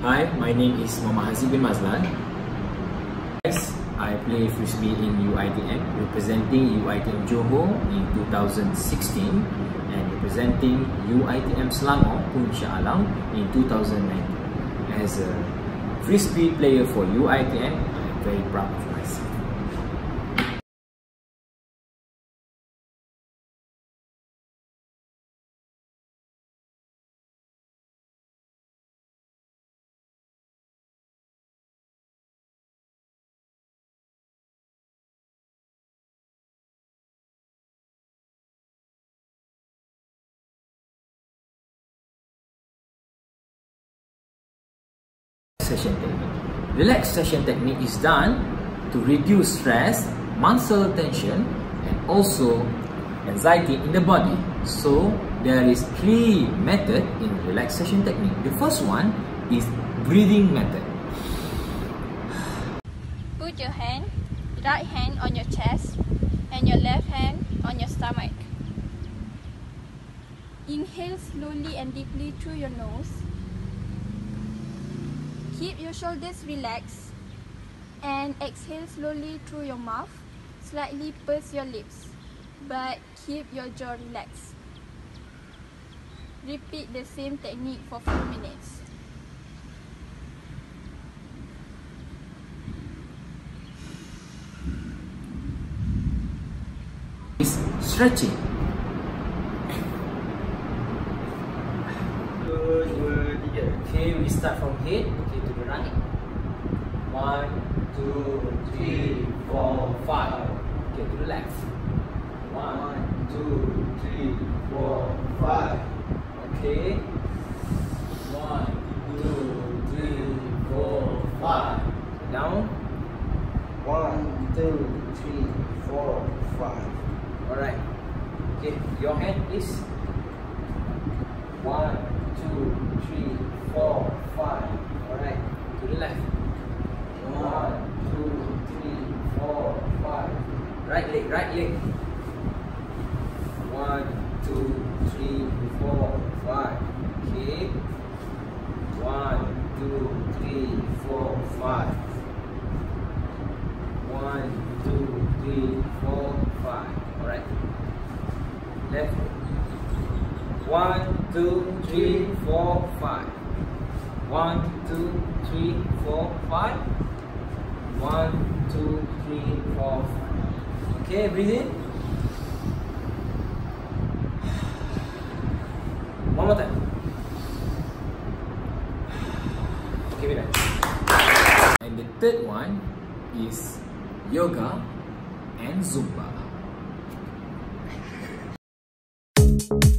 Hi, my name is Muhammad Haziq bin Mazlan. I play Frisbee in UiTM, representing UiTM Johor in 2016 and representing UiTM Selangor Pun Shah Alam in 2019. As a Frisbee player for UiTM, I am very proud of myself. Session technique. Relaxation technique is done to reduce stress, muscle tension, and also anxiety in the body. So there is 3 methods in relaxation technique. The first one is breathing method. Put your right hand on your chest and your left hand on your stomach. Inhale slowly and deeply through your nose. Keep your shoulders relaxed and exhale slowly through your mouth. Slightly purse your lips, but keep your jaw relaxed. Repeat the same technique for 4 minutes. Stretching. Okay, we start from head. Okay, to the right. 1, 2, 3, 4, 5. Okay, to the left. 1, 2, 3, 4, 5. Okay. 1, 2, 3, 4, 5. Down. 1, 2, 3, 4, 5. Alright. Okay, your hand please. 1, 2, 3, 4, 5. Alright, to the left. 1, 2, 3, 4, 5. Right leg, right leg. 1, 2, 3, 4, 5. Okay. 1, 2, 3, 4, 5. 1, 2, 3, 4, 5. Alright. Left. 1, 2, 3, 4, 5. 1, 2, 3, 4, 5. 1, 2, 3, 4, 5. Okay, breathe in. One more time. Okay, we're done. And the third one is yoga and Zumba.